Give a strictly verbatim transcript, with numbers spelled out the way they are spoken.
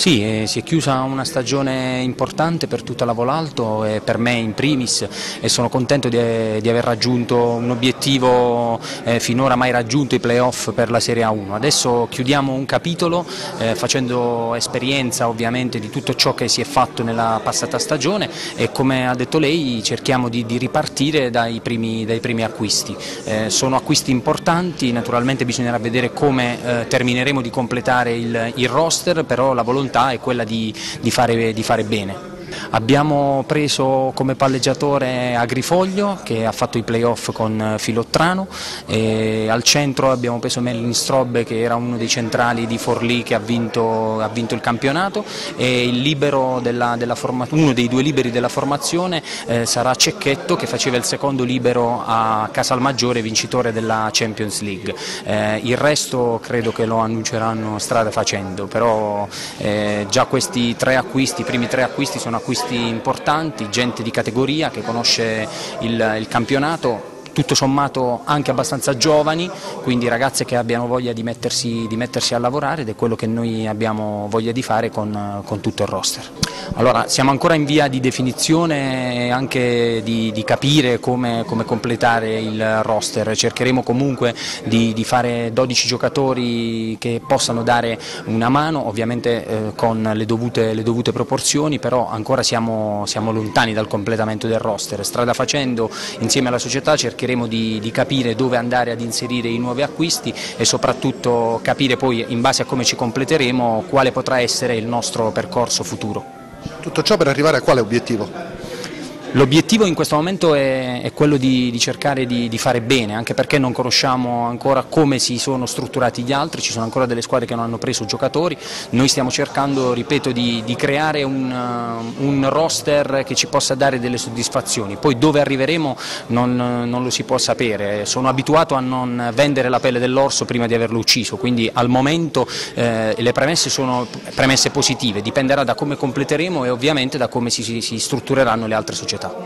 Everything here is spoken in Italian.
Sì, eh, si è chiusa una stagione importante per tutta la Volalto e per me in primis, e sono contento di, di aver raggiunto un obiettivo eh, finora mai raggiunto, i playoff per la Serie A uno. Adesso chiudiamo un capitolo eh, facendo esperienza ovviamente di tutto ciò che si è fatto nella passata stagione e, come ha detto lei, cerchiamo di, di ripartire dai primi, dai primi acquisti. Eh, sono acquisti importanti, naturalmente bisognerà vedere come eh, termineremo di completare il, il roster, però la volontà è quella di, di, fare, di fare bene. Abbiamo preso come palleggiatore Agrifoglio, che ha fatto i playoff con Filottrano, e al centro abbiamo preso Melvin Strobbe, che era uno dei centrali di Forlì che ha vinto, ha vinto il campionato, e il libero della, della uno dei due liberi della formazione eh, sarà Cecchetto, che faceva il secondo libero a Casalmaggiore, vincitore della Champions League. Eh, il resto credo che lo annunceranno strada facendo, però eh, già questi tre acquisti, i primi tre acquisti sono acquisti importanti, gente di categoria che conosce il, il campionato, tutto sommato anche abbastanza giovani, quindi ragazze che abbiano voglia di mettersi, di mettersi a lavorare, ed è quello che noi abbiamo voglia di fare con, con tutto il roster. Allora, siamo ancora in via di definizione e anche di, di capire come, come completare il roster. Cercheremo comunque di, di fare dodici giocatori che possano dare una mano, ovviamente eh, con le dovute, le dovute proporzioni, però ancora siamo, siamo lontani dal completamento del roster. Strada facendo, insieme alla società cercheremo Di, di capire dove andare ad inserire i nuovi acquisti e soprattutto capire poi, in base a come ci completeremo, quale potrà essere il nostro percorso futuro. Tutto ciò per arrivare a quale obiettivo? L'obiettivo in questo momento è, è quello di, di cercare di, di fare bene, anche perché non conosciamo ancora come si sono strutturati gli altri, ci sono ancora delle squadre che non hanno preso giocatori. Noi stiamo cercando, ripeto, di, di creare un, un roster che ci possa dare delle soddisfazioni, poi dove arriveremo non, non lo si può sapere. Sono abituato a non vendere la pelle dell'orso prima di averlo ucciso, quindi al momento eh, le premesse sono premesse positive, dipenderà da come completeremo e ovviamente da come si, si struttureranno le altre società.